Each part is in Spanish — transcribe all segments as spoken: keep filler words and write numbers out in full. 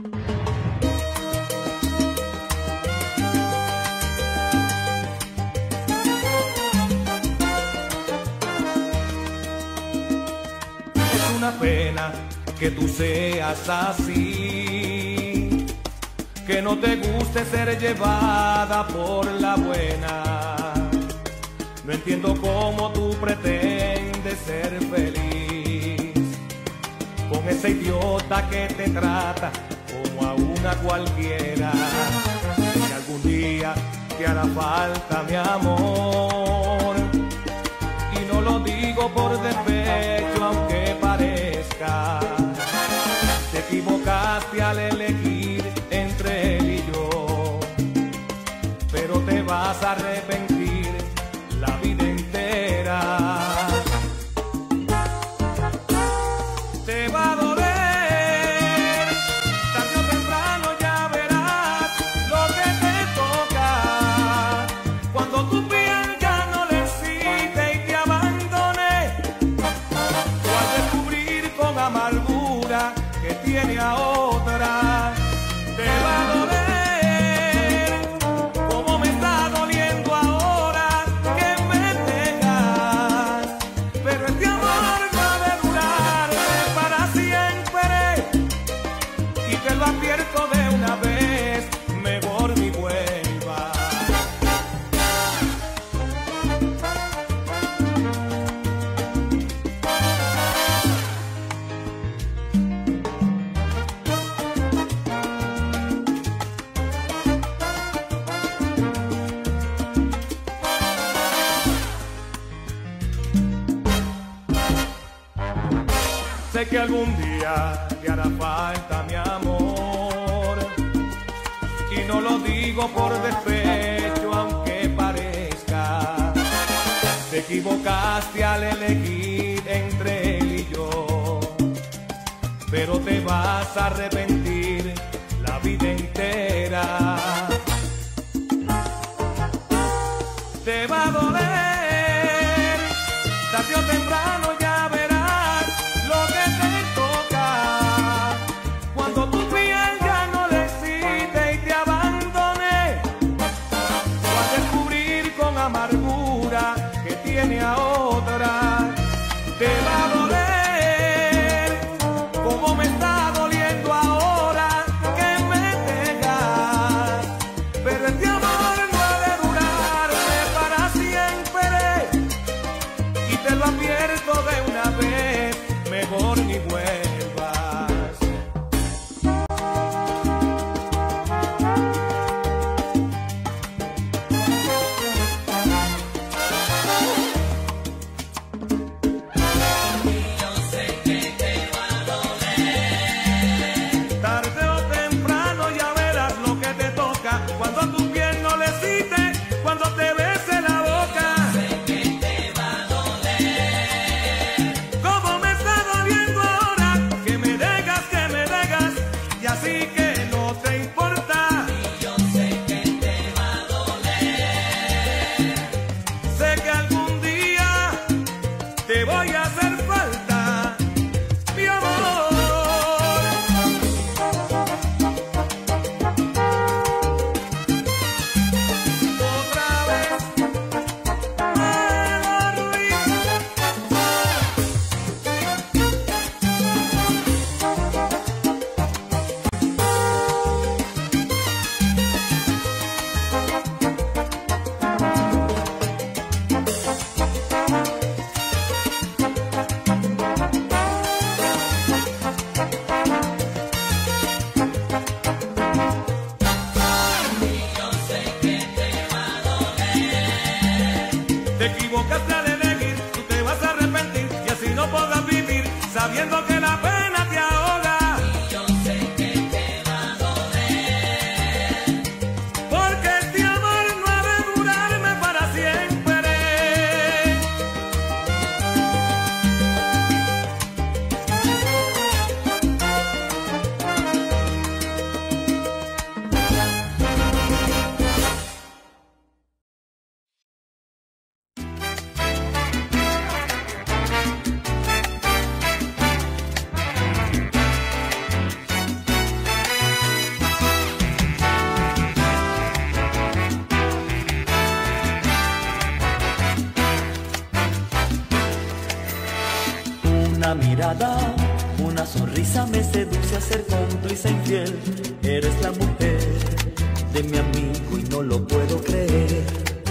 Es una pena que tú seas así, que no te guste ser llevada por la buena. No entiendo cómo tú pretendes ser feliz con ese idiota que te trata como a una cualquiera. Si algún día te hará falta mi amor, y no lo digo por despecho aunque parezca, te equivocaste al elegir entre él y yo, pero te vas a arrepentir la vida entera. Te va a doler, tarde o temprano ya verás lo que te toca. Cuando tu piel ya no le sirve y te abandone, tú al descubrir con amargura que tiene a otra. Te va a doler como me está doliendo ahora que me dejas, pero este amor no ha de durarte para siempre, y te lo advierto de una vez, mejor ni vuelvas. Sé que algún día te hará falta mi amor, y no lo digo por despecho aunque parezca. Te equivocaste al elegir entre él y yo, pero te vas a arrepentir la vida entera. Te va a doler, tarde o temprano ya verás lo que te toca. Cuando tu piel ya no le sirve y te abandone, vas a descubrir con amargura que tiene a otra. Te va a doler como me está doliendo ahora que me dejas, pero este amor no ha de durarte para siempre, y te lo advierto de una vez, mejor ni vuelvas. Tarde o temprano ya verás lo que te toca. Cuando a tu piel no le cite, cuando te bese la boca. Como me está doliendo ahora que me dejas, que me dejas, y así que no te importa. Sé que algún día te voy a hacer falta, mi amor. Otra vez, Melo Ruiz. llamada, una sonrisa me seduce a ser cómplice infiel. Eres la mujer de mi amigo y no lo puedo creer.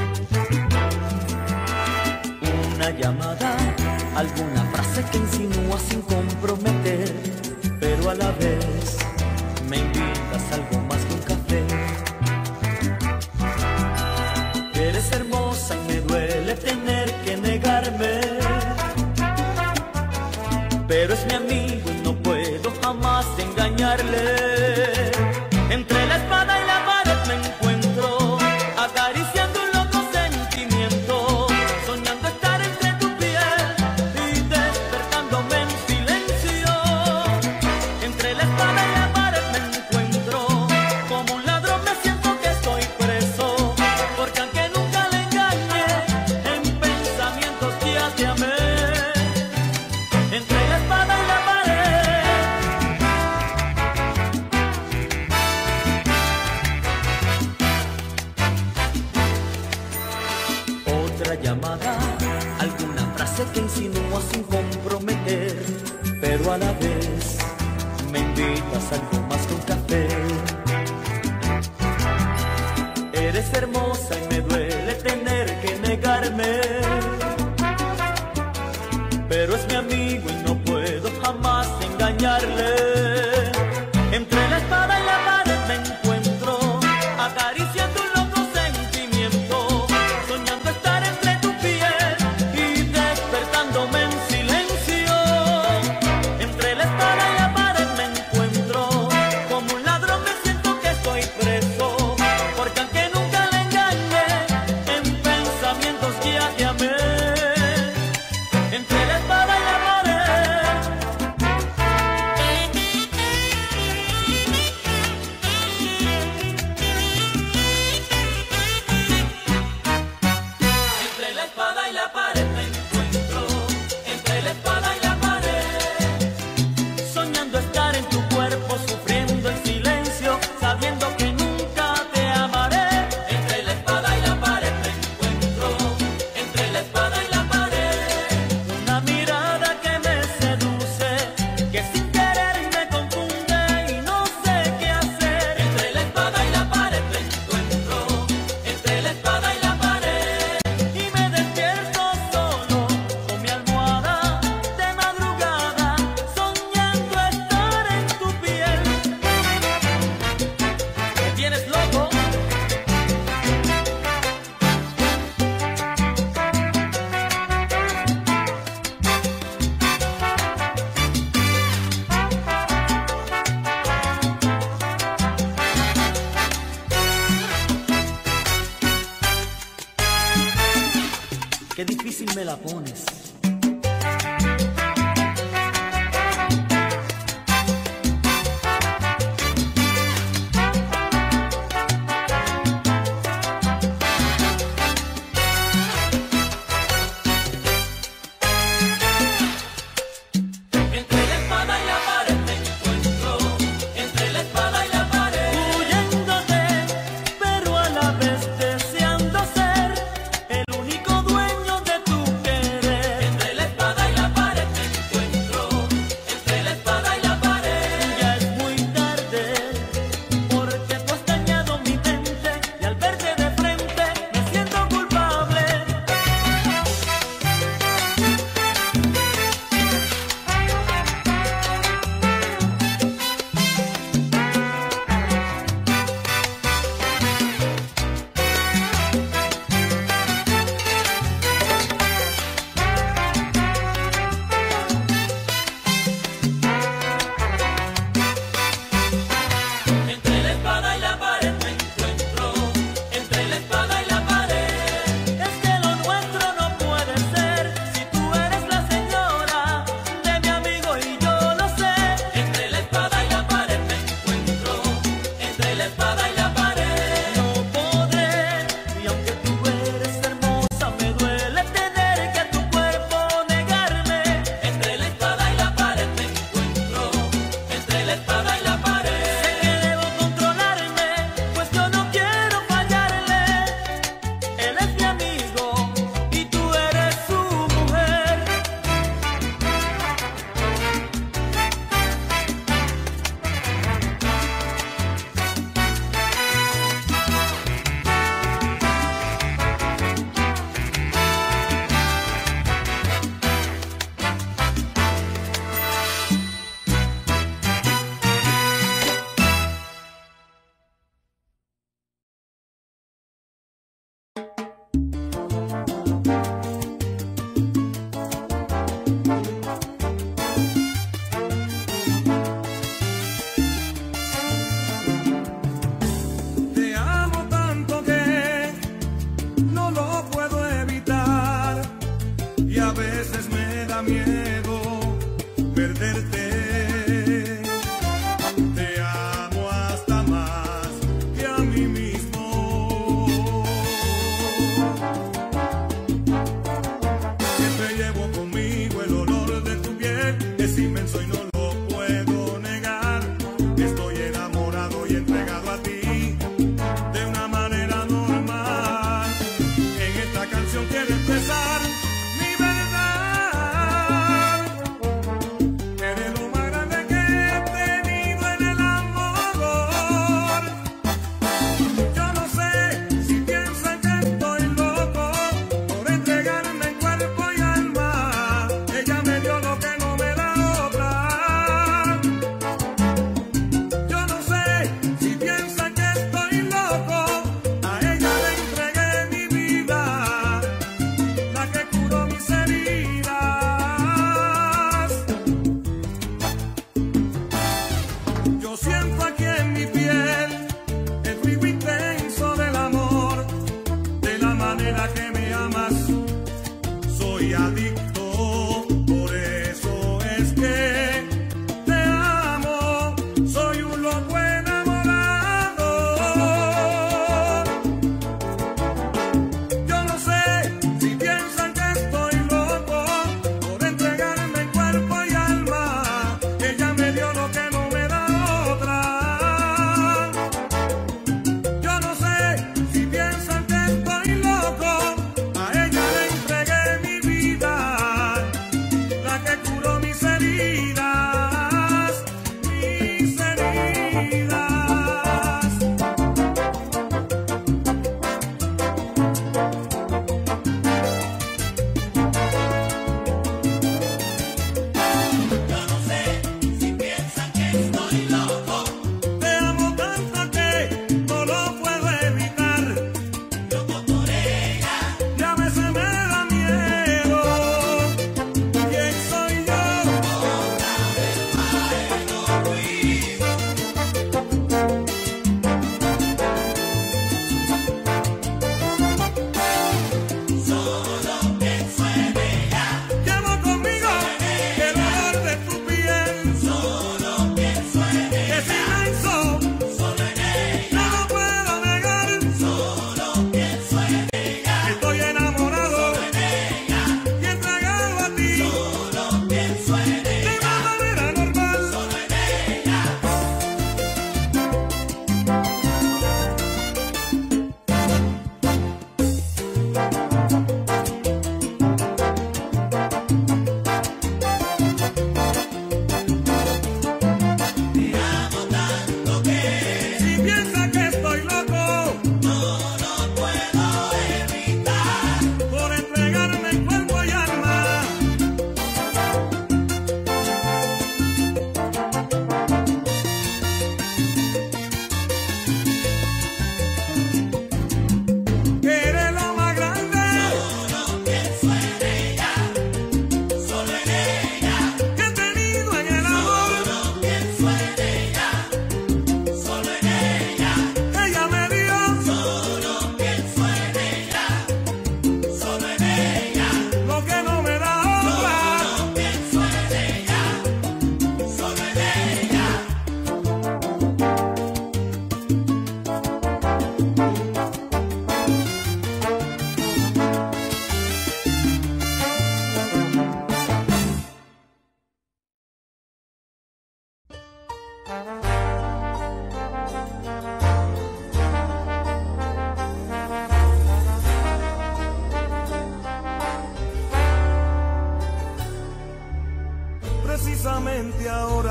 Una llamada, alguna frase que insinúa sin comprometer, pero a la vez me invitas a algo más que un café. Eres hermosa y me duele tener que negarme, pero es mi amigo y no puedo jamás engañarle. Entre la espada y la pared me encuentro, acariciando un loco sentimiento, soñando estar entre tu piel y despertándome en silencio. Entre la espada y la pared me encuentro, como un ladrón me siento que estoy preso, porque aunque nunca le engañé, en pensamientos ya te amé. Entre la espada y la pared, otra llamada, alguna frase que insinúa sin comprometer, pero a la vez me invitas a algo más que un café. Eres hermosa y me duele tener que negarme, pero es mi amigo y no puedo jamás engañarle. Entre la espada y la pared me encuentro, acariciando un loco sentimiento, soñando estar entre tu piel y despertándome en silencio. Entre la espada y la pared me encuentro, como un ladrón me siento que estoy preso, porque aunque nunca le engañé, en pensamientos ya te amé. Entre la espada y la pared,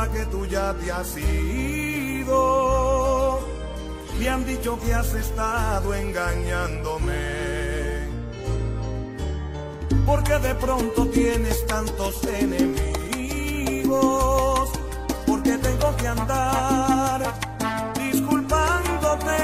que tú ya te has ido. Me han dicho que has estado engañándome, porque de pronto tienes tantos enemigos. Porque tengo que andar disculpándote.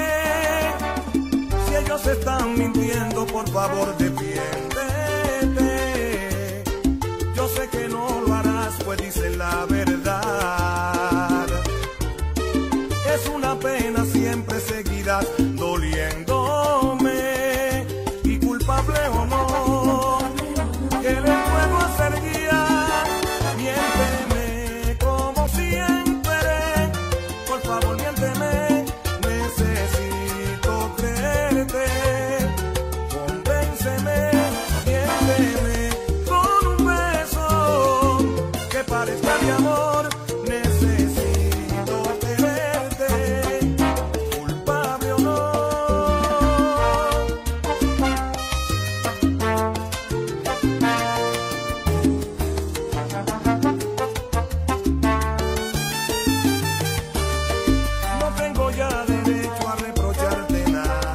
Si ellos están mintiendo, por favor defiéndete. Yo sé que no lo harás, pues dices la verdad. Es una pena, siempre seguirás doliéndome. Y culpable o no, ¿qué le puedo hacer, guía? Miénteme como siempre, por favor miénteme. Necesito creerte, convénceme, miénteme con un beso que parezca de amor. Necesito quererte, culpable o no. No tengo ya derecho a reprocharte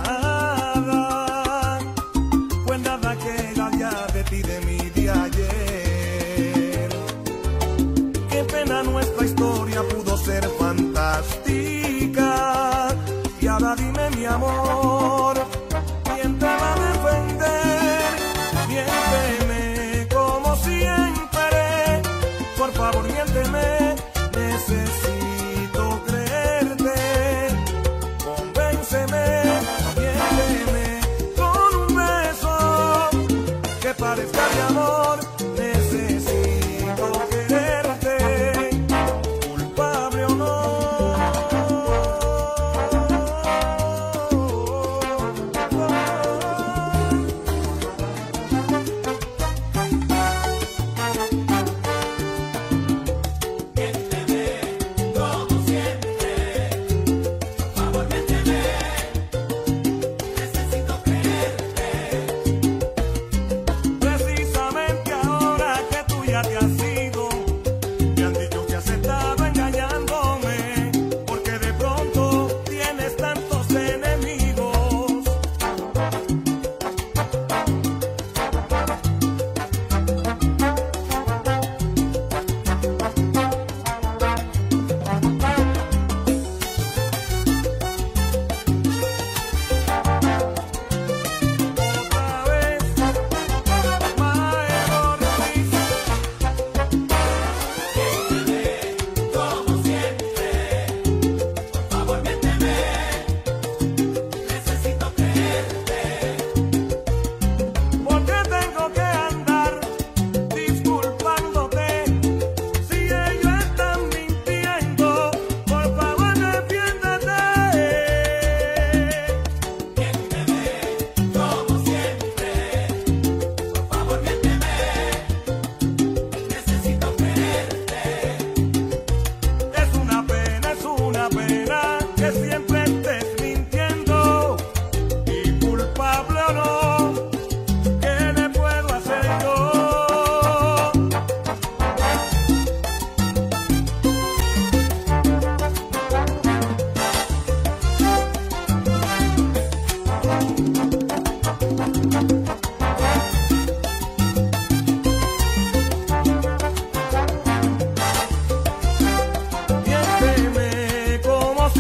nada, pues nada queda ya de ti, de mí, de ayer. Qué pena, nuestra historia pudo ser fantástica. Y ahora dime, mi amor, ¿quién te va a defender? Miénteme como siempre, por favor miénteme. Necesito creerte, convénceme, miénteme con un beso que parezca de amor. Necesito quererte, culpable o no. Precisamente ahora que tú ya te has ido, me han dicho que has estado engañándome, porque de pronto tienes tantos enemigos. Otra vez, Maero Ruiz. Como siempre, por favor miénteme. Necesito creerte. Porque tengo que andar disculpándote. Si ellos están mintiendo, por favor defiéndete. Miénteme, como siempre, por favor miénteme. Necesito creerte. Es una pena, es una pena que siempre estés mintiendo. Y culpable o no, ¿qué le puedo hacer yo? Miénteme como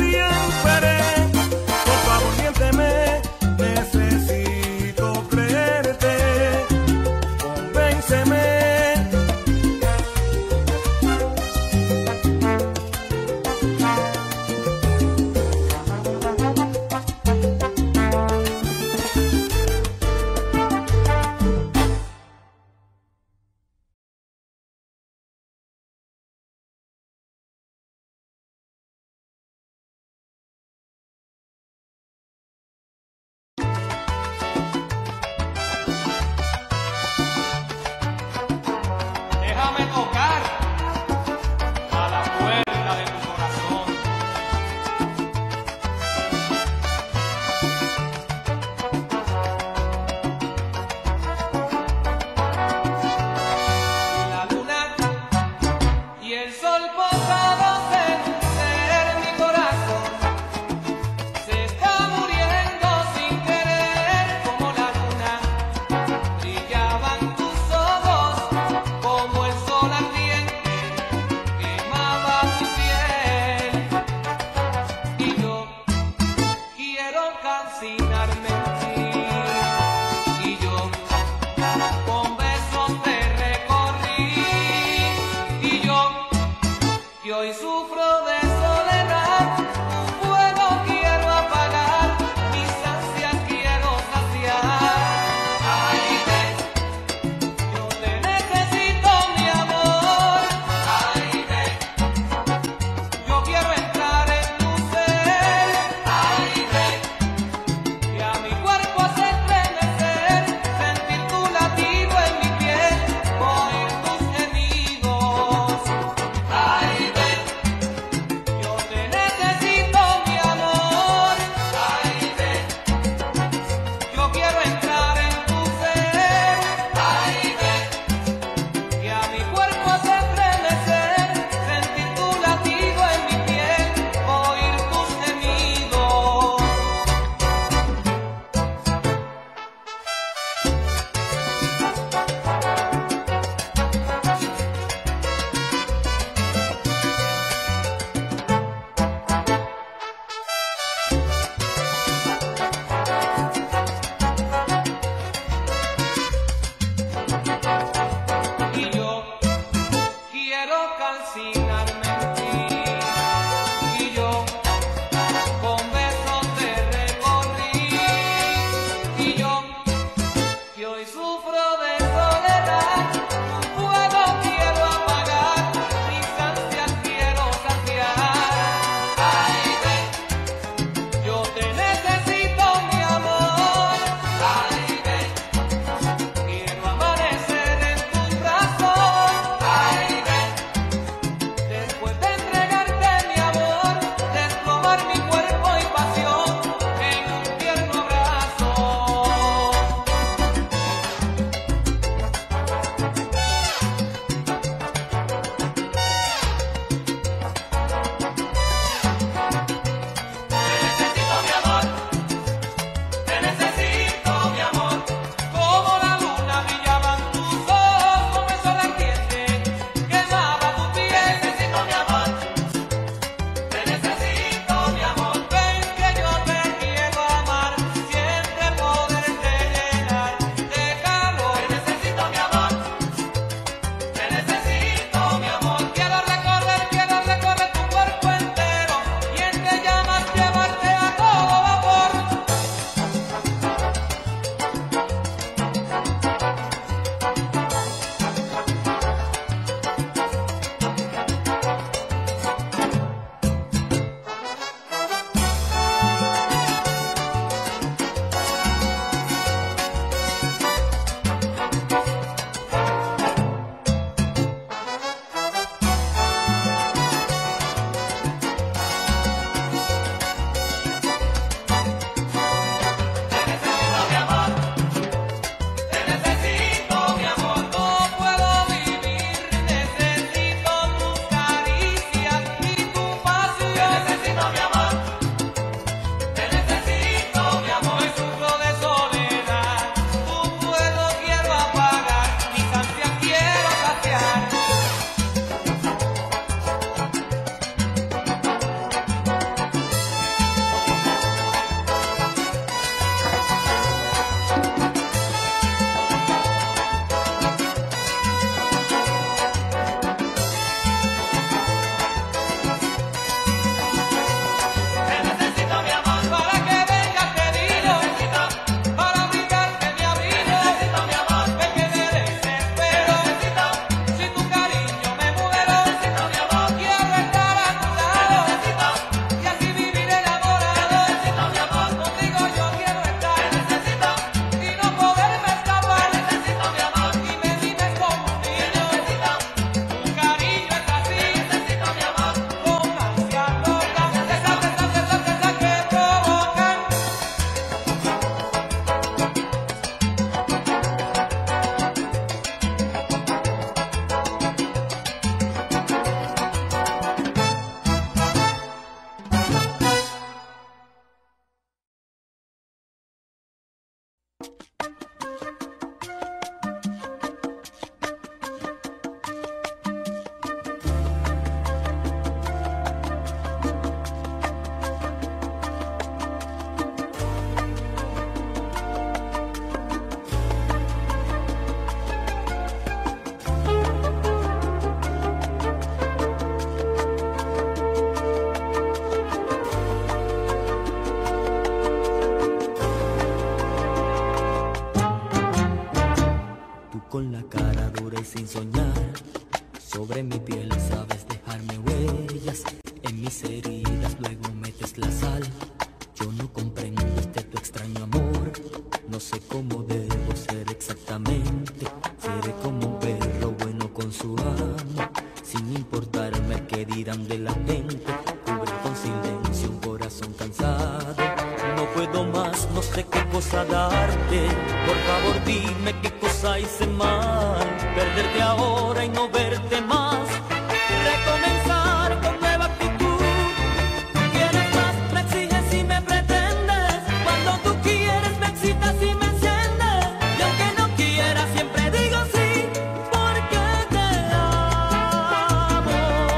la sal. Yo no comprendo este tu extraño amor. No sé cómo debo ser exactamente. Seré como un perro bueno con su amo, sin importarme el que dirán de la gente. Cubre con silencio un corazón cansado. No puedo más, no sé qué cosa darte. Por favor dime qué cosa hice mal. Perderte ahora y no verte más. Recomenzar con nueva actitud. Tú quieres más, me exiges y me pretendes. Cuando tú quieres me excitas y me enciendes. Y aunque no quiera siempre digo sí, porque te amo.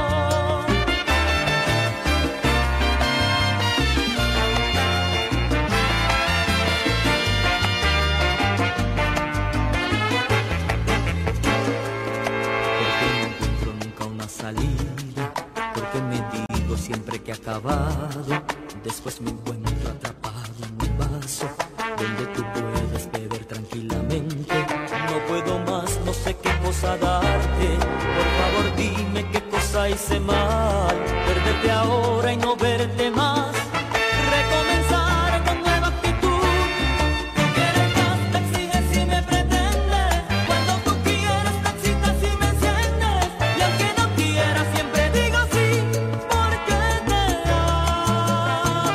Salida, porque me digo siempre que he acabado. Después me encuentro atrapado en un vaso donde tú puedes beber tranquilamente. No puedo más, no sé qué cosa darte. Por favor dime qué cosa hice mal. Perderte ahora y no verte más. Recomenzar con nueva actitud. Tú quieres más, me exiges y me pretendes. Cuando tú quieres me excitas y me enciendes. Y aunque no quiera siempre digo sí, porque te amo.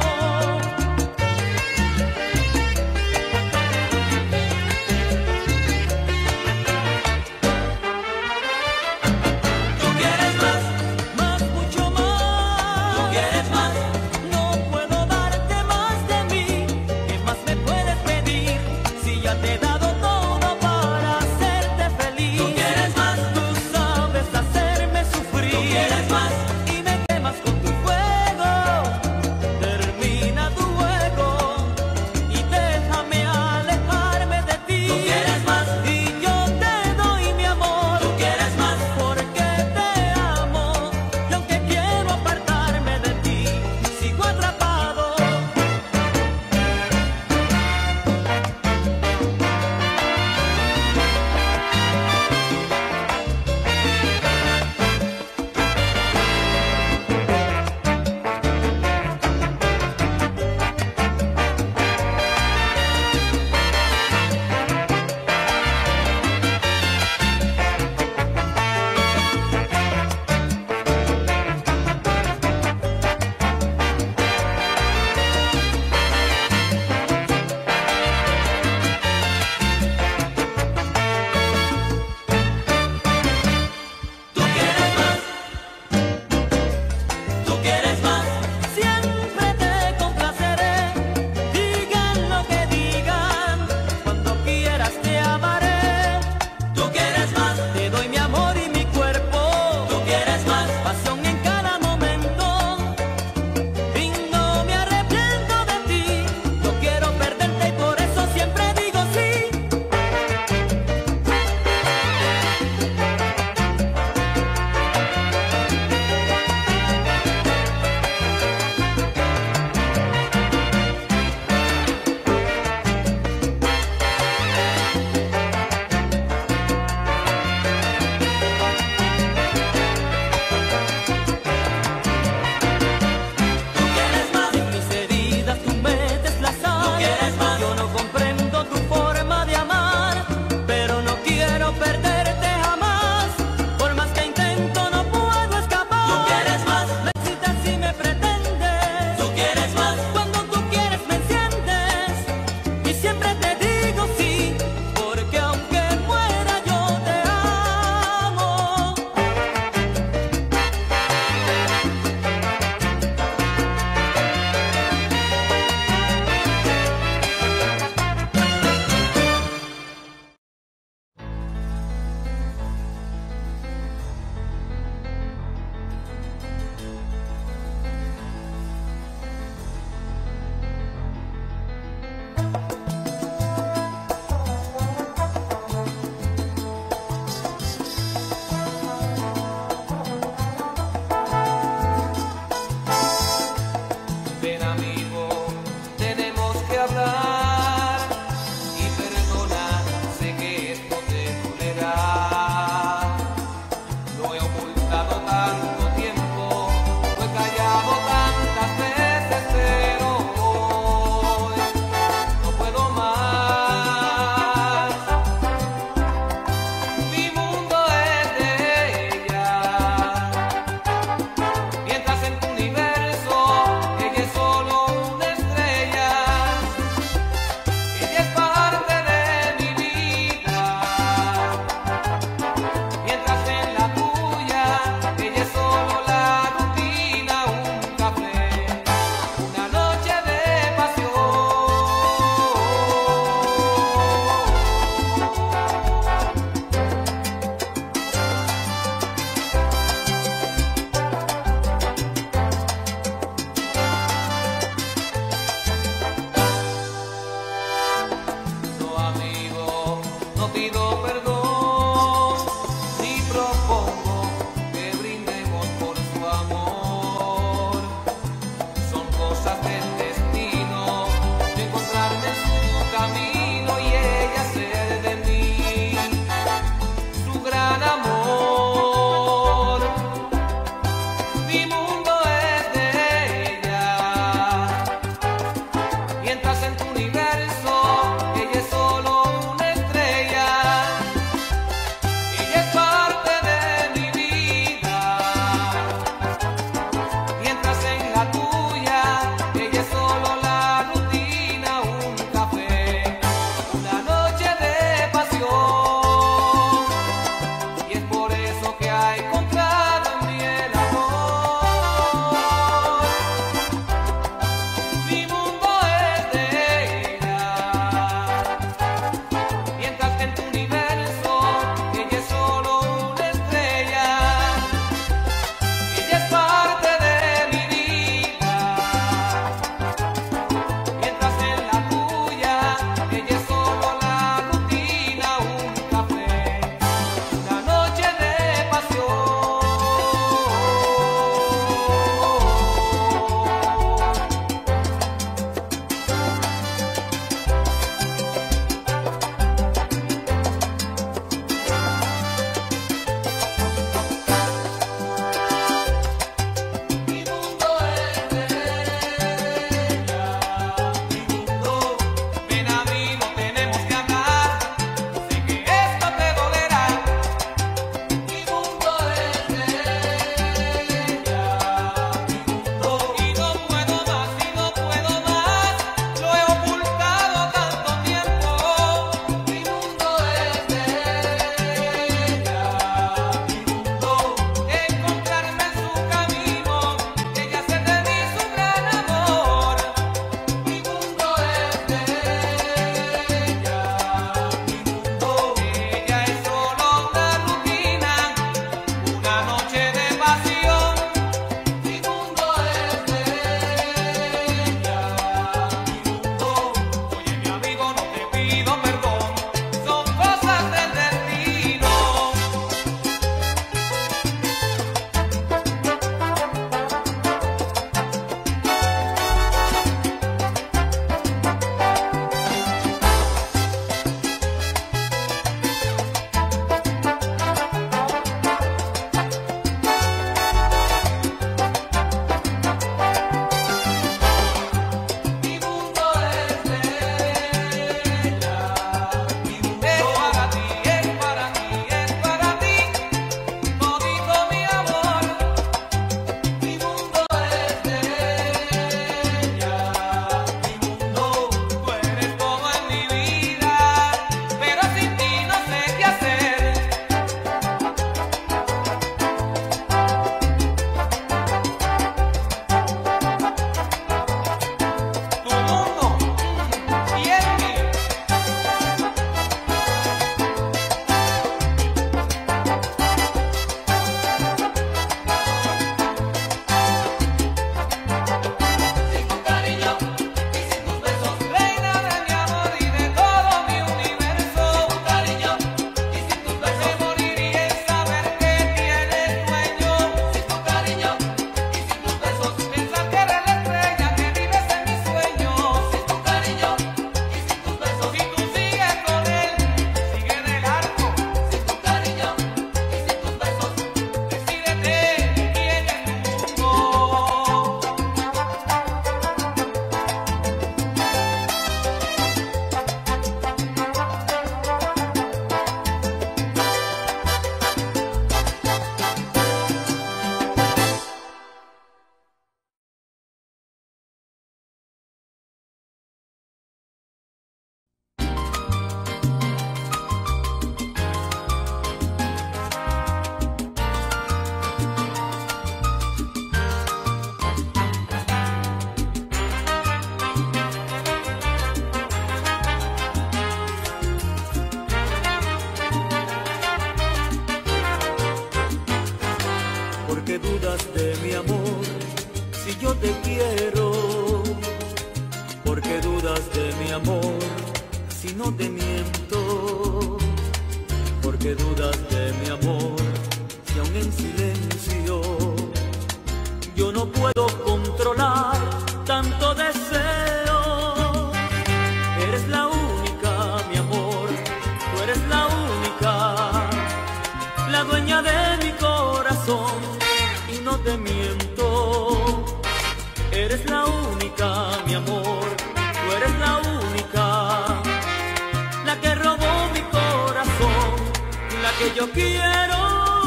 Tú quieres más, más, mucho más. Tú quieres más, no puedo darte más de mí. ¿Qué más me puedes pedir si ya te he dado todo para hacerte feliz? Tú quieres más, tú sabes hacerme sufrir. Tú quieres más y me quemas con tu fuego. Termina tu juego y déjame alejarme de ti. Tú quieres más y yo te doy mi amor. Tú quieres más porque te amo. Y aunque quiero apartarme de ti, sigo atrapado. Tú quieres más, tú quieres más. Siempre te complaceré. Digan lo que digan, cuando quieras te amaré. Tú quieres más, te doy mi amor y mi cuerpo. Tú quieres más, pasión en cada momento. Y no me arrepiento de ti. No quiero perderte y por eso siempre digo sí. Tú quieres más, en mis heridas tú metes la sal. Tú quieres más, yo no comprendo tu forma de amar, pero no quiero perderte jamás. Por más que intento no puedo escapar. Tú quieres más, me excitas y me pretendes. Tú quieres más, cuando tú quieres me enciendes. Y siempre te digo sí, porque aunque muera yo te amo. no te miento, porque dudas de mi amor, y aún en silencio yo no puedo controlar tanto deseo. Eres la única, mi amor, tú eres la única, la dueña de mi corazón, y no te miento. Eres la única, mi amor, tú eres la única, la que robó mi corazón, la que yo quiero,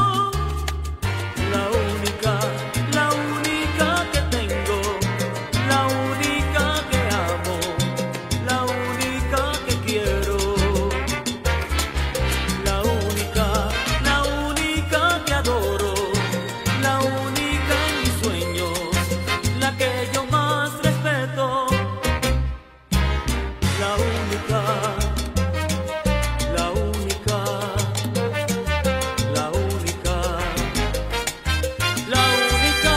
la única, la única que tengo, la única que amo, la única que quiero, la única, la única que adoro, la única en mis sueños, la que yo más respeto, la única, la única, la única, la única.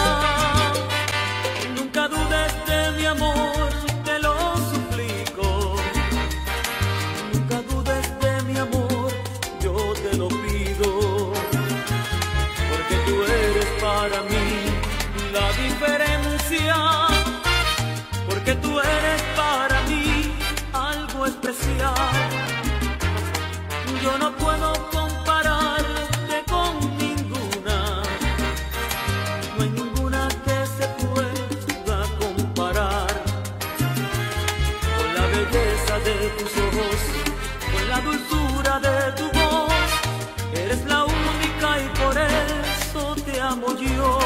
Nunca dudes de mi amor, te lo suplico. Nunca dudes de mi amor, yo te lo pido, porque tú eres para mí la diferencia, porque tú eres para mí algo especial. Yo no puedo compararte con ninguna, no hay ninguna que se pueda comparar con la belleza de tus ojos, con la dulzura de tu voz. Eres la única y por eso te amo yo.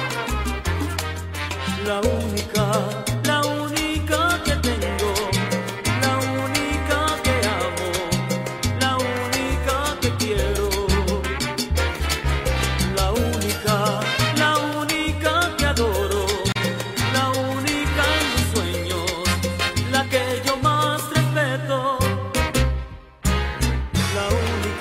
La única, la única que tengo, la única que amo, la única que quiero, la única, la única que adoro, la única en mis sueños, la que yo más respeto, la única.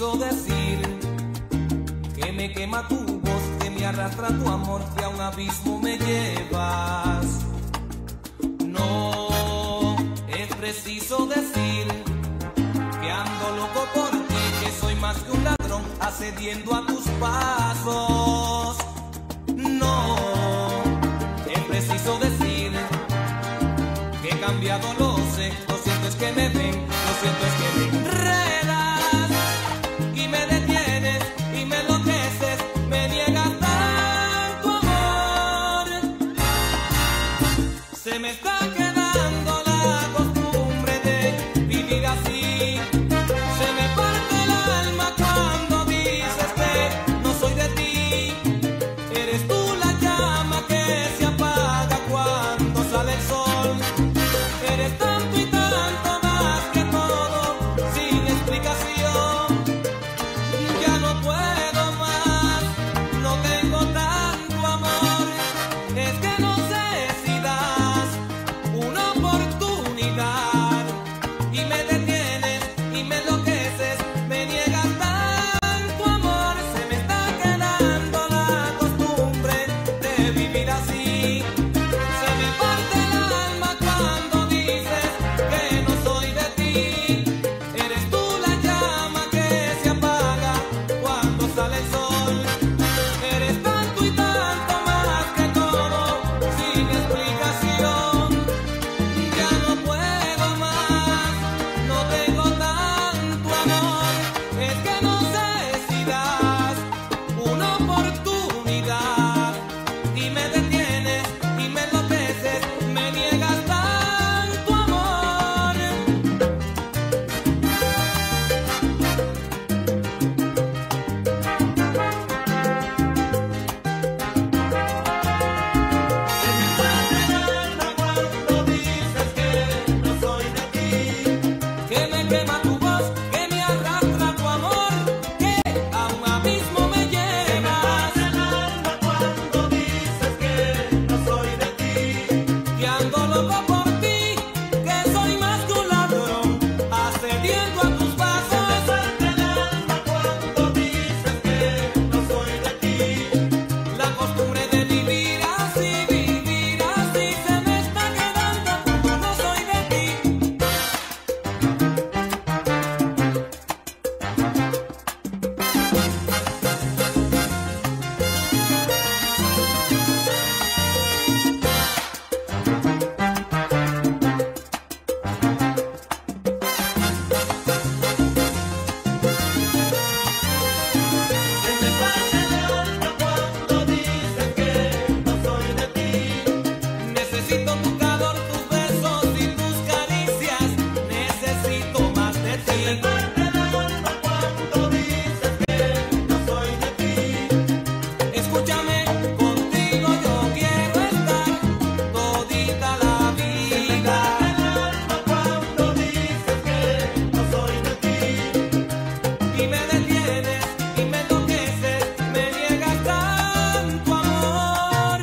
preciso decir que me quema tu voz, que me arrastra tu amor, que a un abismo me llevas. No es preciso decir que ando loco por ti, que soy más que un ladrón accediendo a tus pasos. No es preciso decir que he cambiado, lo sé, lo siento es que me ven, lo siento es que me enredas y me detienes y me enloqueces, me niegas tanto amor. Se me está quedando la costumbre de vivir así, se me parte el alma cuando dices que no soy de ti. Eres tú la llama que se apaga cuando sale el sol. Eres tanto y tanto más que todo, sin explicación. Ya no puedo más, no tengo tanto amor. Es que no sé si das una oportunidad y me detienes y me enloqueces, me niegas tanto amor. Se me está quedando la costumbre de vivir así. Se me parte el alma cuando dices que no soy de ti. Eres tú la llama que se apaga cuando sale el sol. Eres tanto y tanto más que todo, sin explicación. Ya no puedo más, no tengo tanto amor. Es que no sé si das una oportunidad y me detienes y me enloqueces, me niegas tanto amor. Se me parte el alma cuando dices que no soy de ti, que me quema tu voz, que me arrastra tu amor, que a un abismo me llevas. Se me parte el alma cuando dices que no soy de ti, que ando loco por ti, que soy más que un ladrón accediendo a tus pasos. Se me parte el alma cuando dices que no soy de ti. La costumbre de vivir así, vivir así, se me está quedando cuando no soy de ti. Se me parte el alma cuando dices que no soy de ti. Necesito tu calor, tus besos y tus caricias. Necesito más de ti. Se me parte el alma cuando dices que no soy de ti. Escúchame, contigo yo quiero estar todita la vida. Se me parte el alma cuando dices que no soy de ti. Y me detienes y me enloqueces, me niegas tanto amor.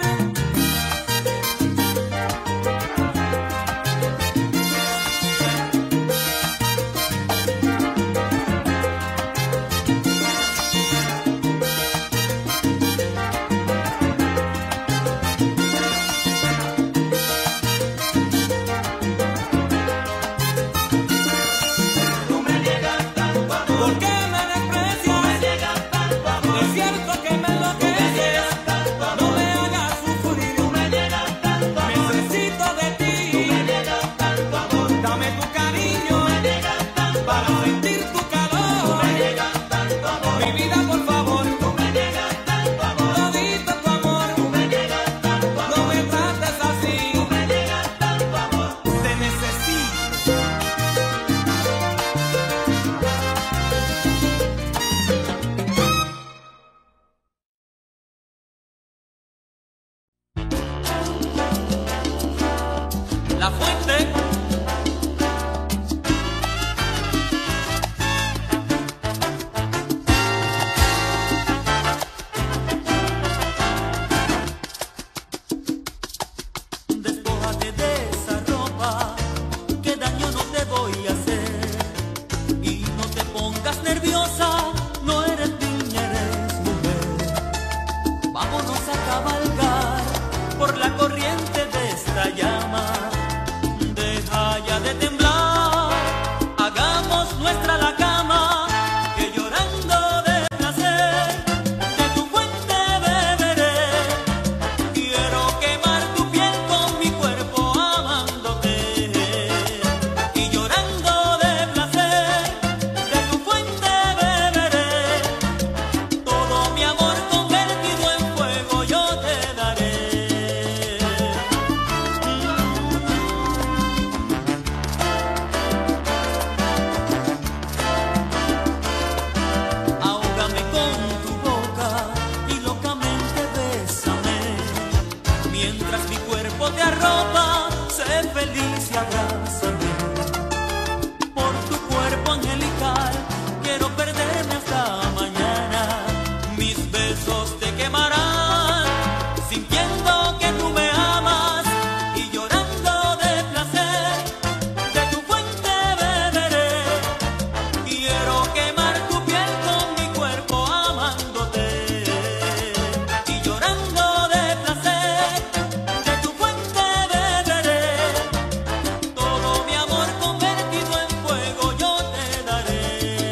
Tú me niegas tanto amor. ¿Por qué me desprecias? Tú me niegas tanto amor. Es cierto que me enloqueces. No me hagas sufrir. Tú me niegas tanto amor. Necesito de ti. Tú me niegas tanto amor. Dame tu cariño. Tú me niegas tanto para sentir tu calor. Tú me niegas tanto amor. Mi vida, por favor. Tú me niegas tanto amor. Todito tu amor. Tú me niegas tanto amor. No me trates así. Tú me niegas tanto amor. Te necesito. vámonos a cabalgar por la corriente de esta llama. Deja ya de temblar, hagamos nuestra la cama, que llorando de placer de tu fuente beberé. Quiero quemar tu piel con mi cuerpo amándote, y llorando de placer de tu fuente beberé. Todo mi amor convertido en fuego yo te daré. Ahógame con tu boca y locamente bésame, mientras mi cuerpo te arropa, sé feliz y abrázame. Por tu cuerpo angelical quiero perderme hasta mañana. Mis besos te quemarán, sintiendo que tú me amas, y llorando de placer de tu fuente beberé. Quiero quemar tu piel con mi cuerpo amándote, y llorando de placer de tu fuente beberé. Todo mi amor convertido en fuego yo te daré.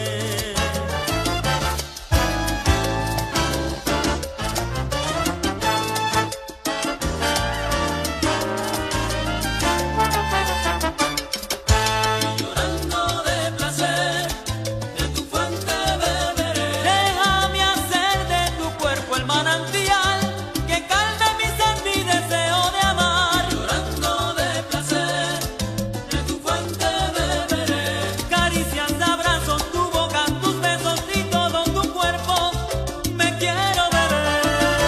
Y llorando de placer de tu fuente beberé. Déjame hacer de tu cuerpo el manantial que calme mi sed, mi deseo de amar. Llorando de placer de tu fuente beberé. Caricias, abrazos, tu boca, tus besos y todo tu cuerpo me quiero beber.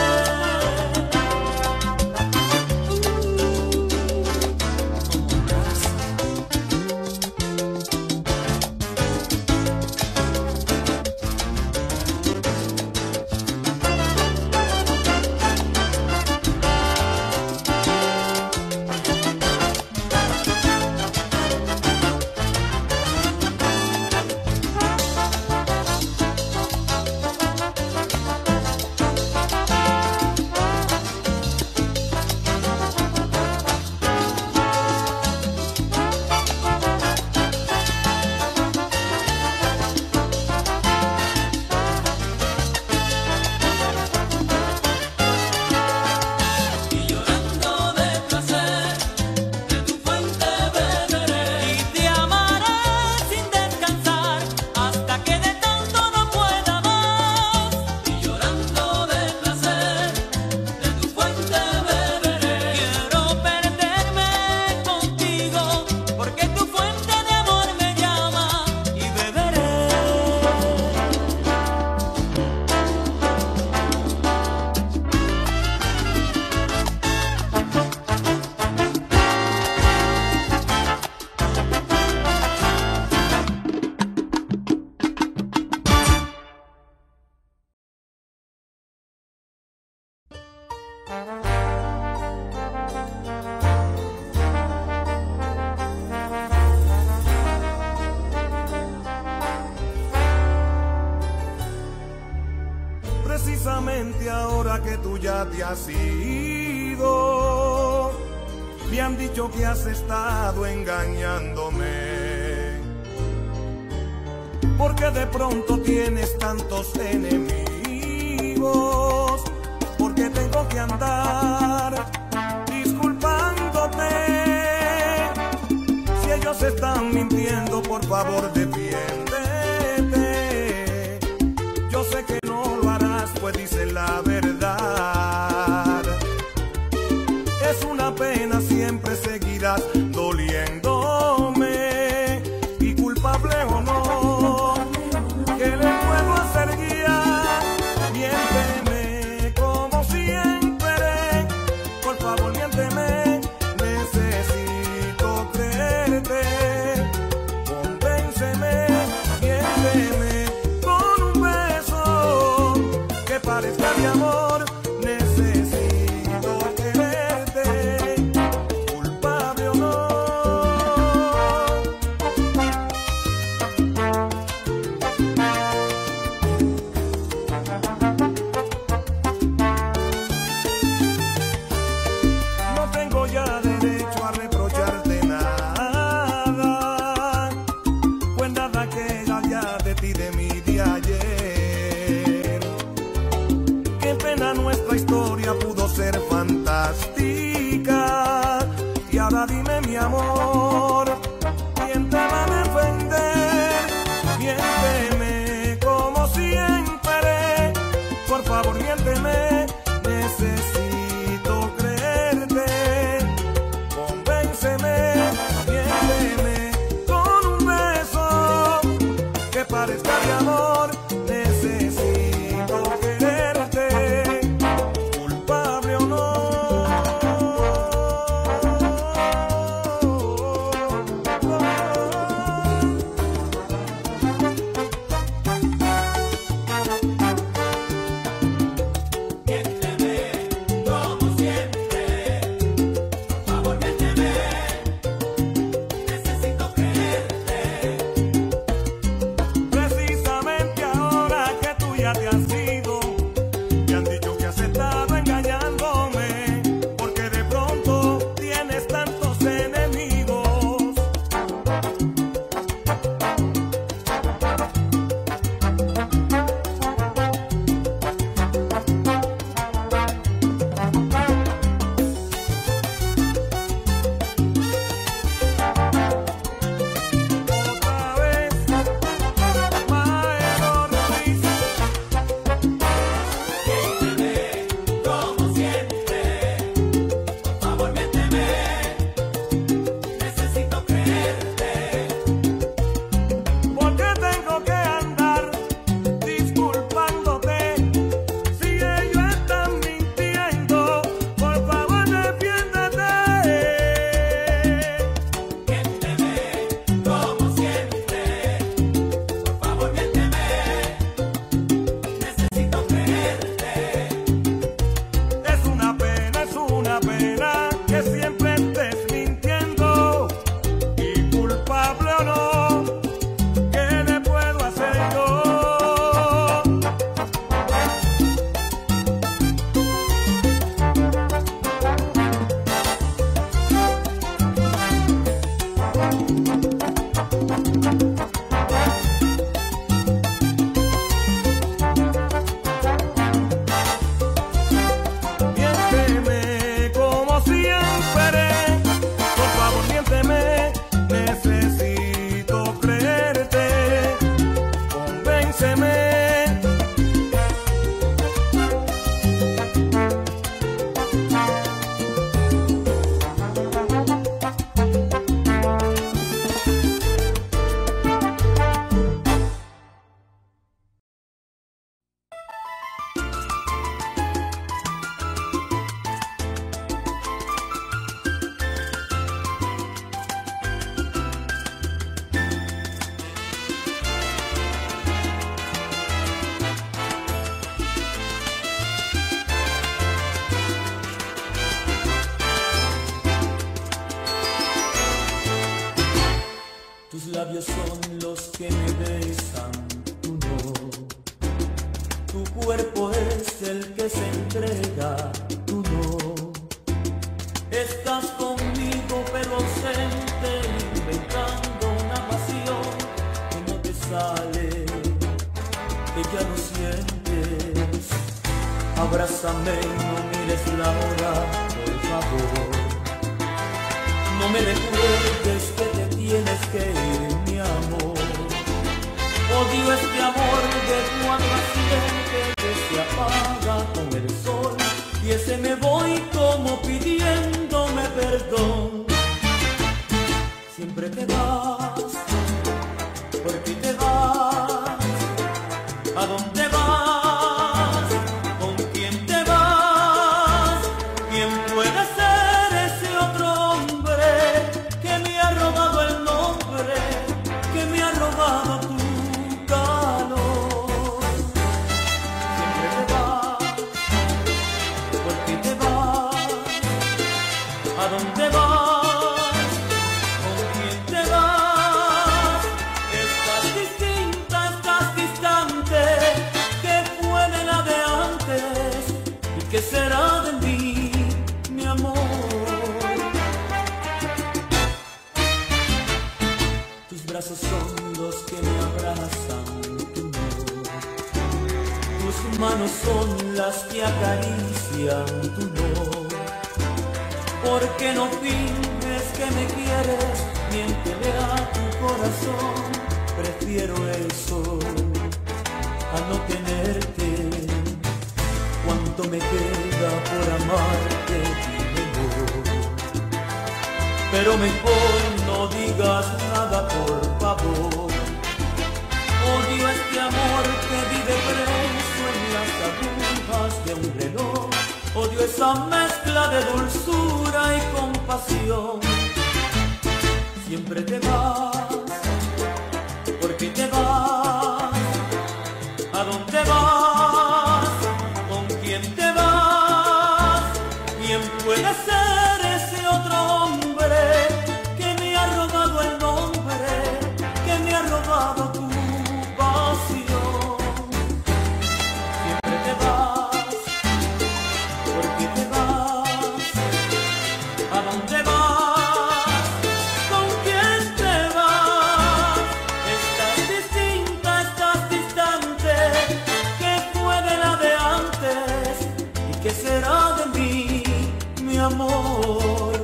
Y llorando de placer de tu fuente beberé. Y te amaré sin descansar hasta que de tanto no pueda más. Y llorando de placer de tu fuente beberé. Quiero perderme contigo porque tu fuente de amor me llama, y beberé. Precisamente ahora que tú ya te has ido, me han dicho que has estado engañándome, porque de pronto tienes tantos enemigos, porque tengo que andar disculpándote. Si ellos están mintiendo, por favor defiéndete. Yo sé que no lo harás, pues dices la verdad. Es una pena, siempre seguirás doliéndome, y culpable o no, ¿qué le puedo hacer guía? Miénteme como siempre, por favor miénteme, necesito creerte. Convénceme, miénteme con un beso que parezca de amor. Necesito quererte, culpable o no. vida nuestra historia pudo ser fantástica. Y ahora dime, mi amor, ¿quién te va a defender? Miénteme como siempre, por favor miénteme, necesito creerte. Convénceme, miénteme con un beso que parezca de amor. Necesito quererte, culpable o no. labios son los que me besan, tú no. Tu cuerpo es el que se entrega, tú no. Estás conmigo pero ausente, inventando una pasión que no te sale, que ya no sientes. Abrázame y no mires la hora, por favor. No me recuerdes que te tienes que ir, mi amor. Odio este amor de cuando asiente que se apaga con el sol, y ese me voy como pidiéndome perdón. Siempre te vas, por ti te vas. ¿A dónde vas? ¿Con quién te vas? ¿Quién puede ser ese otro hombre que me ha robado el nombre, que me ha robado tu calor? Siempre te vas, ¿por qué te vas? ¿A dónde vas? ¿Con quién te vas? Estás distinta, estás distante, ¿qué fue de la de antes? ¿Y qué será de mí, mi amor? Tus brazos son los que me abrazan, tú no. Tus manos manos son las que acarician tu voz. ¿Por qué no finges que me quieres? Miéntele a tu corazón. Prefiero eso a no tenerte. ¿Cuánto me queda por amarte? Dímelo. Pero mejor no digas nada, por favor. Odio este amor que vive preso en las agujas de un reloj. Odio esa mezcla de dulzura y compasión. Siempre te vas, ¿por qué te vas? ¿A dónde vas? ¿Con quién te vas? ¿Quién puede ser ese otro hombre que me ha robado el nombre, que me ha robado tu pasión? Siempre te vas, ¿por qué te vas? ¿A dónde vas? ¿Con quién te vas? Estás distinta, estás distante. ¿Qué fue de la de antes? ¿Y qué será de mí, mi amor?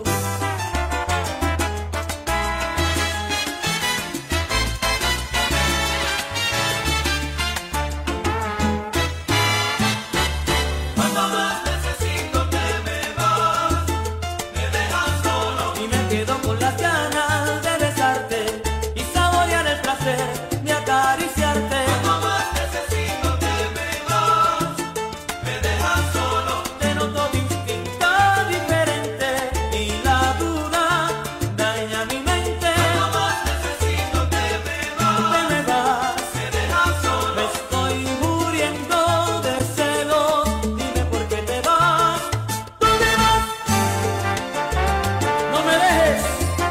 Cuando más necesito que me vas, me dejas solo. Y me quedo con las ganas de besarte y saborear el placer de acariciarte. Cuando más necesito que me vas, me dejas solo. Te noto distinta, diferente, y la duda daña mi mente. Cuando más necesito que me Te vas, me vas, me dejas me solo. estoy muriendo de celos. Dime por qué te vas, tú te vas. No me dejes.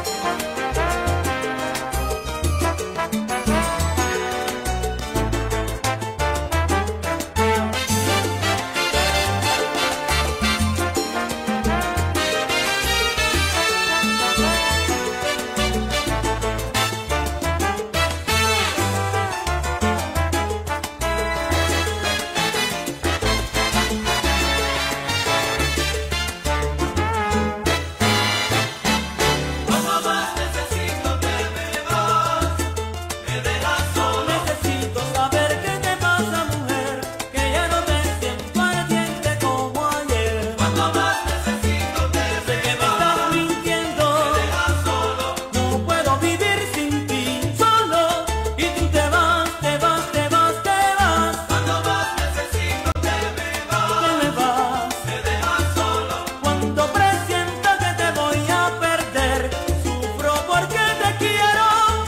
Cuando más necesito que me vas, me dejas solo. Necesito saber qué te pasa, mujer, que ya no te siento ardiente como ayer. Cuando más necesito que Sé me que me vas, estás mintiendo, me dejas solo. no puedo vivir sin ti solo. Y tú te vas, te vas, te vas, te vas, Cuando más necesito que me te vas, me vas. me dejas solo. Cuando presiento que te voy a perder, sufro porque te quiero.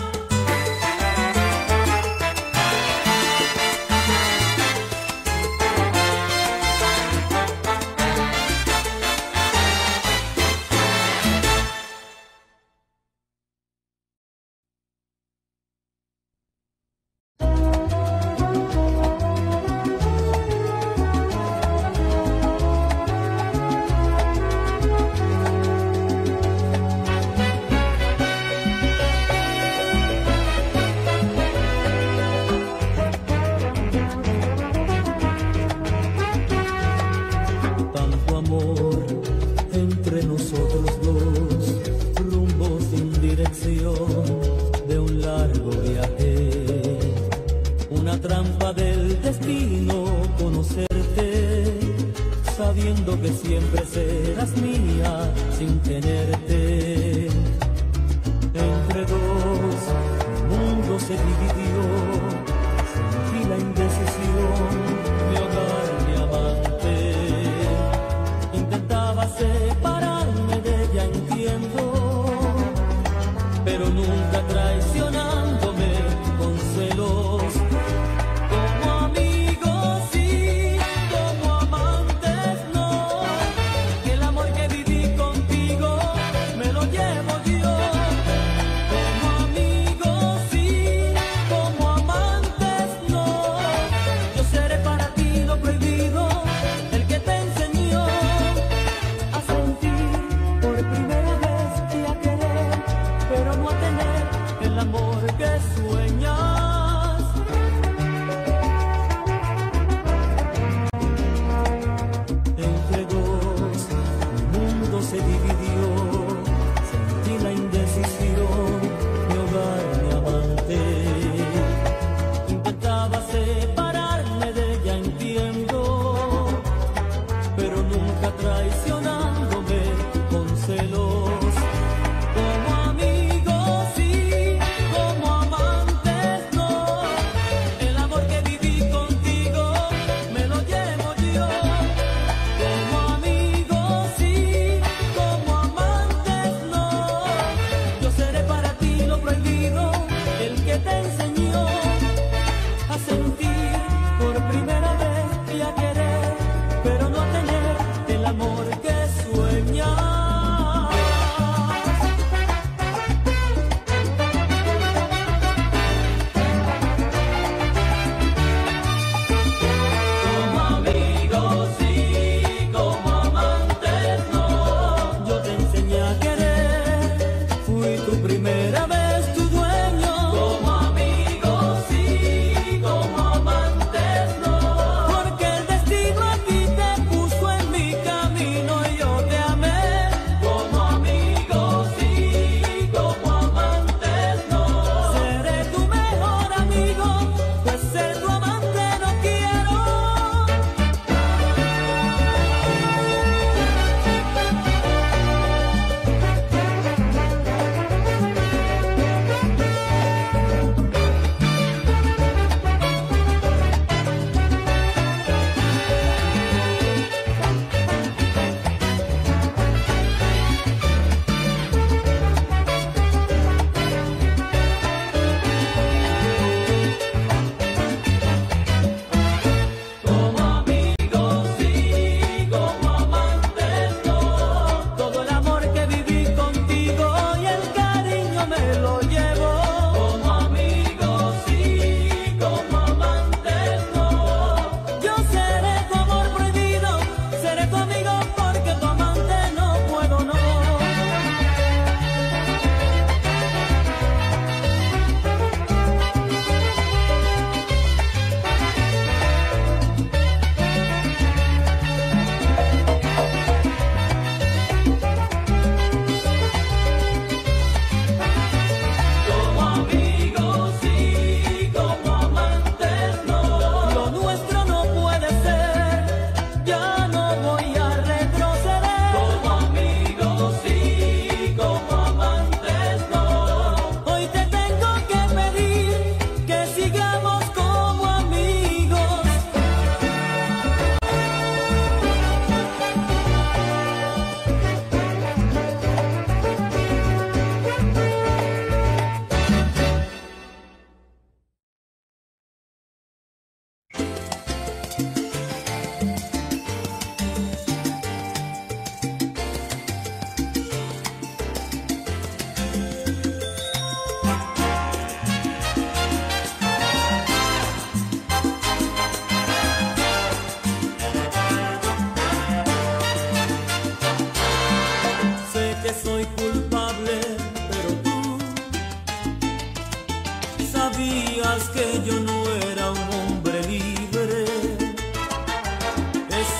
Tanto amor entre nosotros dos, rumbo sin dirección de un largo viaje. Una trampa del destino conocerte, sabiendo que siempre serás mía sin tenerte. Entre dos mundos se dividió, sentí la indecisión, mi hogar, mi amante. Intentaba separarme de ella, entiendo, pero nunca traicionándome con celos. Como amigos sí, como amantes no, que el amor que viví contigo me lo llevo yo. Como amigos sí, como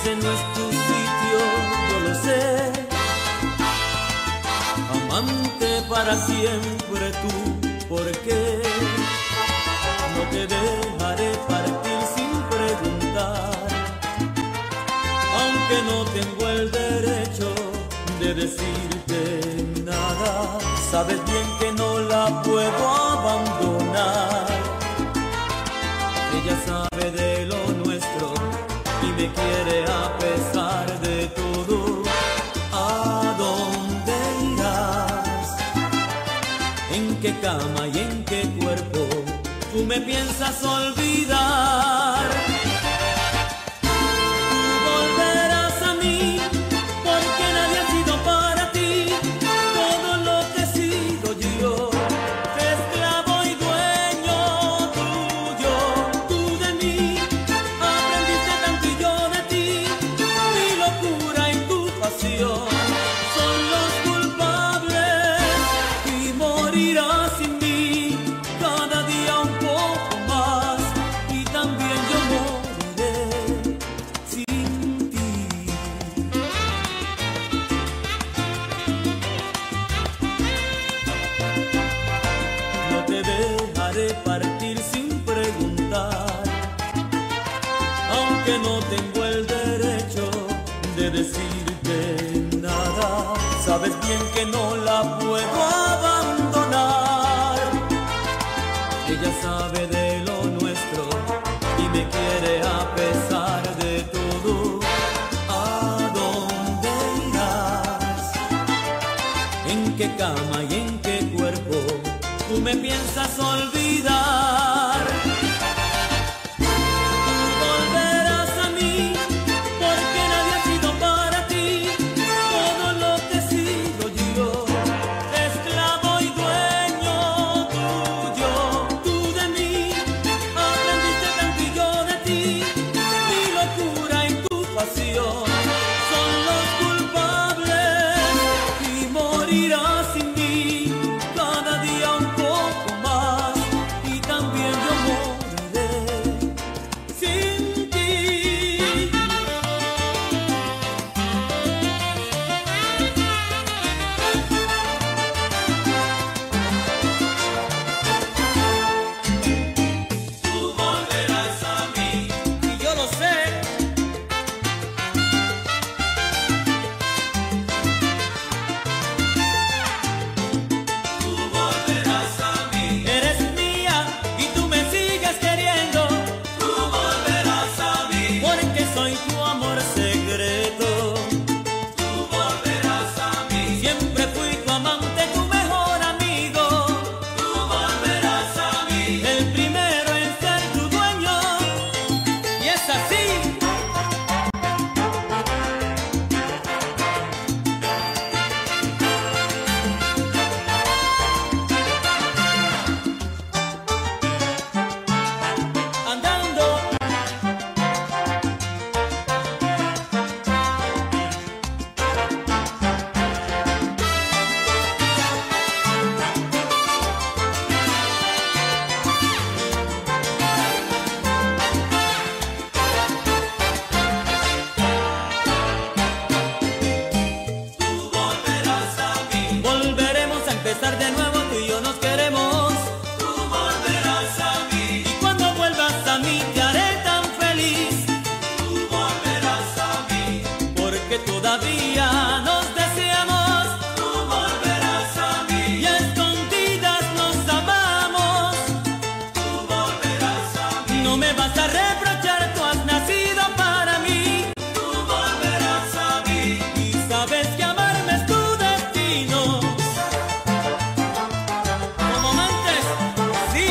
Este no es tu sitio, yo lo sé. Amante para siempre tú, ¿por qué? No te dejaré partir sin preguntar, aunque no tengo el derecho de decirte nada. Sabes bien que no la puedo abandonar. Ella sabe de lo nuestro y me quiere a pesar de todo. ¿A dónde irás? ¿En qué cama y en qué cuerpo tú me piensas olvidar? Tú volverás a mí, porque nadie ha sido para ti todo lo que he sido yo. Esclavo y dueño tuyo, tú de mí aprendiste tanto y yo de ti. Mi locura y tu pasión son los culpables y morirás sin mí cada día un poco más, y también yo moriré sin ti. No te dejaré partir sin preguntar, aunque no tengo el derecho de decirte nada. Sabes bien que no la puedo abandonar. Ella sabe de lo nuestro y me quiere a pesar de todo. ¿A dónde irás? ¿En qué cama y en qué cuerpo tú me piensas olvidar? Tú volverás a mí, porque nadie ha sido para ti todo lo que he sido yo. Esclavo y dueño tuyo, tú de mí aprendiste tanto y yo de ti. Mi locura y tu pasión son los culpables y morirás sin mí cada día un poco más, y también yo moriré sin ti. Tú volverás a mí, Y yo lo sé. tú volverás a mí, Eres mía y tú me sigues queriendo, tú volverás a mí, porque soy tu amor secreto. tú volverás a mí, Siempre fui tu amante, tu mejor amigo, tú volverás a mí, el primero en ser tu dueño. Y es así. Andando. tú volverás a mí, Volveremos a empezar de nuevo, tú y yo nos queremos. tú volverás a mí, Y cuando vuelvas a mí te haré tan feliz, tú volverás a mí, porque todavía nos deseamos tú volverás a mí, y a escondidas nos amamos. tú volverás a mí, No me vas a reprochar, tú has nacido para mí, tú volverás a mí, y sabes que amarme es tu destino. Como amantes, sí.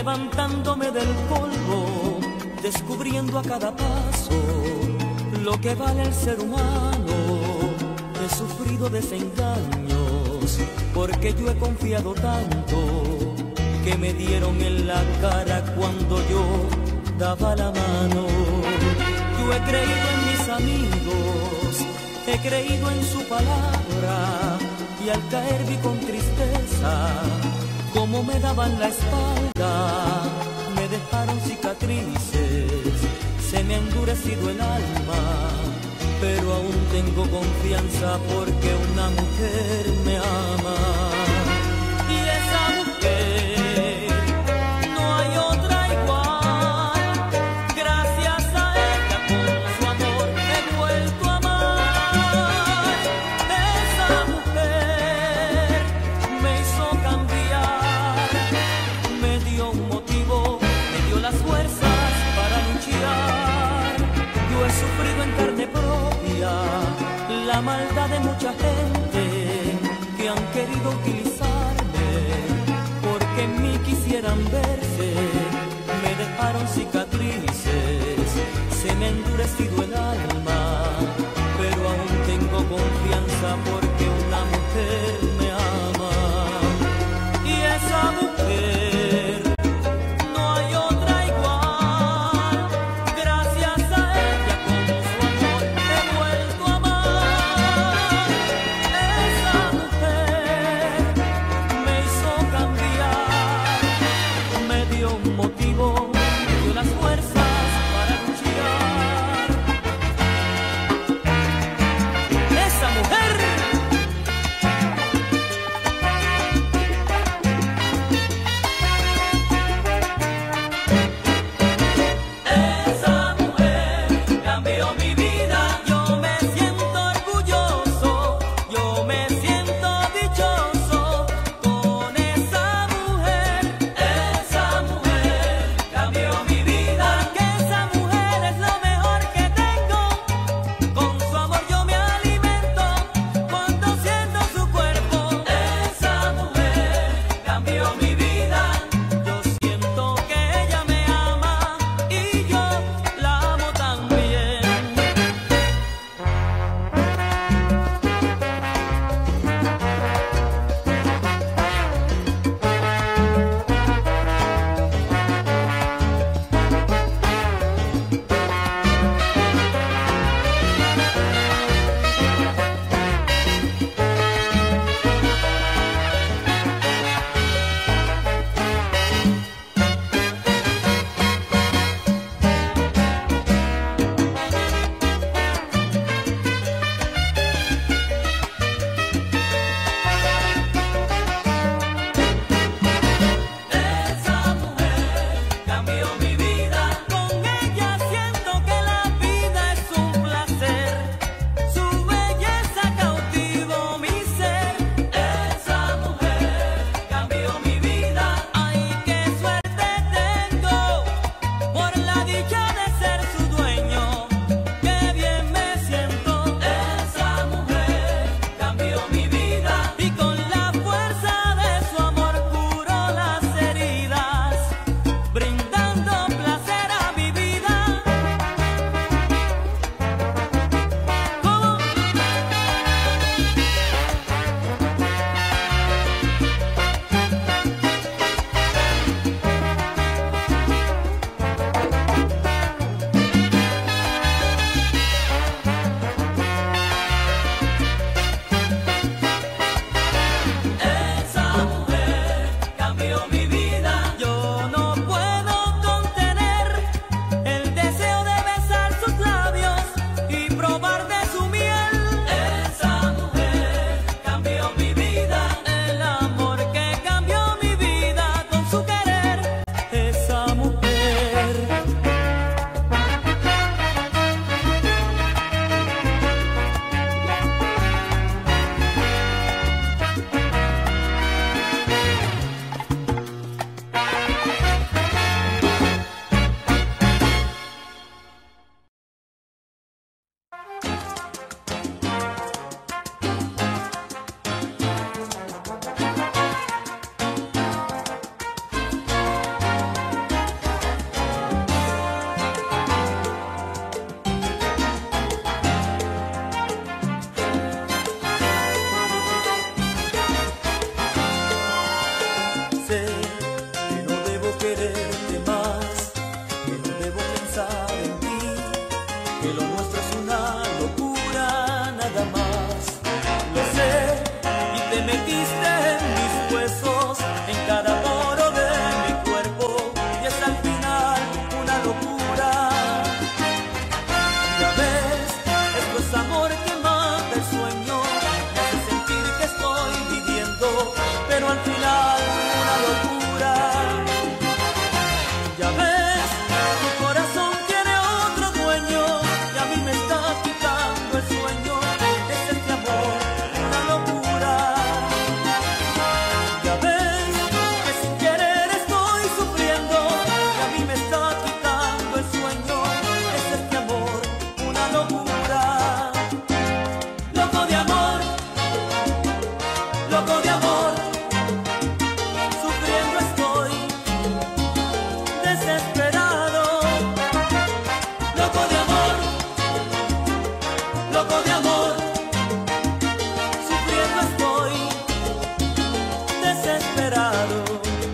levantándome del polvo, descubriendo a cada paso lo que vale el ser humano. He sufrido desengaños porque yo he confiado tanto que me dieron en la cara cuando yo daba la mano. Yo he creído en mis amigos, he creído en su palabra, y al caer vi con tristeza cómo me daban la espalda. Me dejaron cicatrices, se me ha endurecido el alma, pero aún tengo confianza porque una mujer me ama. Y esa mujer no hay otra igual, gracias a ella con su amor me he vuelto a amar. Esa mujer me hizo cambiar, me dio un motivo, me dio las fuerzas para luchar. Yo he sufrido en carne propia la maldad de mucha gente que han querido utilizarme porque en mí quisieran verse. Me dejaron cicatrices, se me ha endurecido el alma, pero aún tengo confianza porque una mujer me ama. Y esa mujer no hay otra igual, gracias a ella con su amor me he vuelto a amar. Esa mujer me hizo cambiar, me dio un desesperado, loco de amor, loco de amor, sufriendo estoy, desesperado.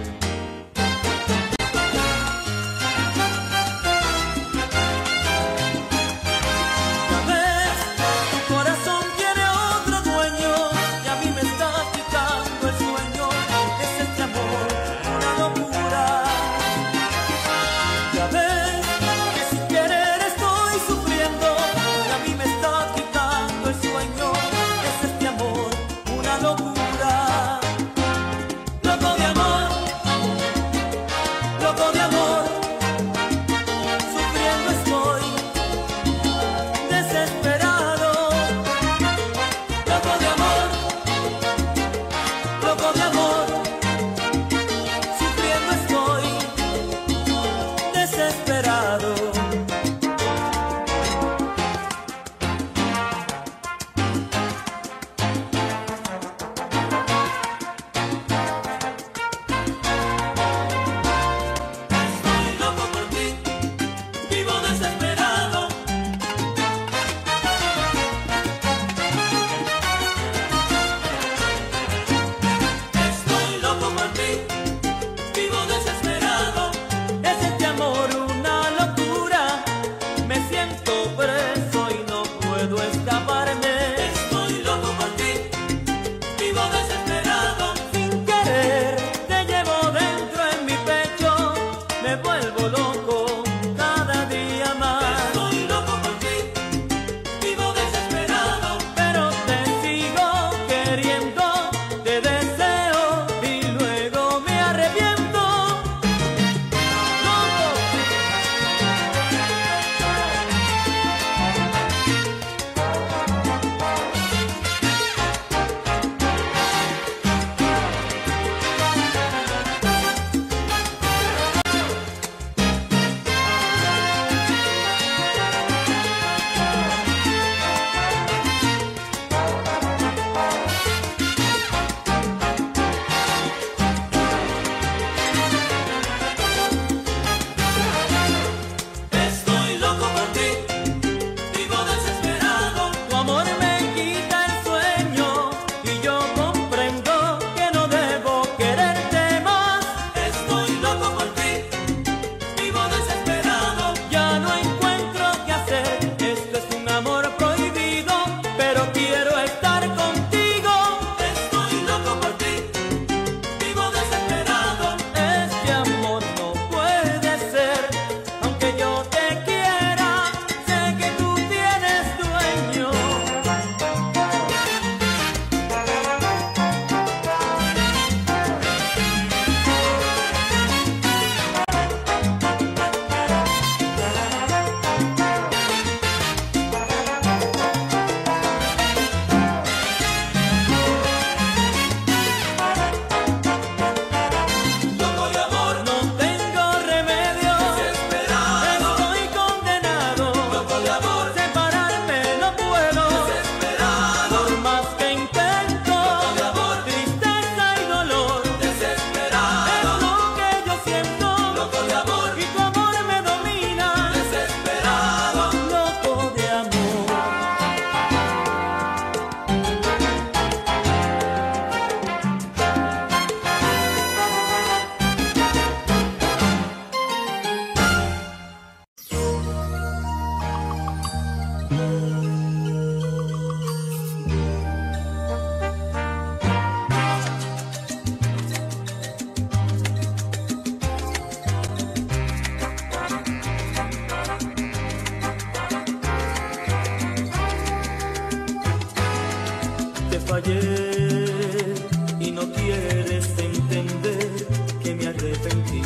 fallé y no quieres entender que me arrepentí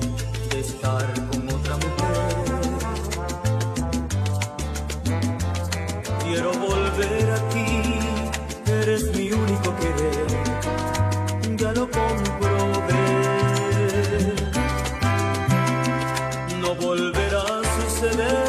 de estar con otra mujer. Quiero volver a ti, eres mi único querer, ya lo comprobé. No volverá a suceder.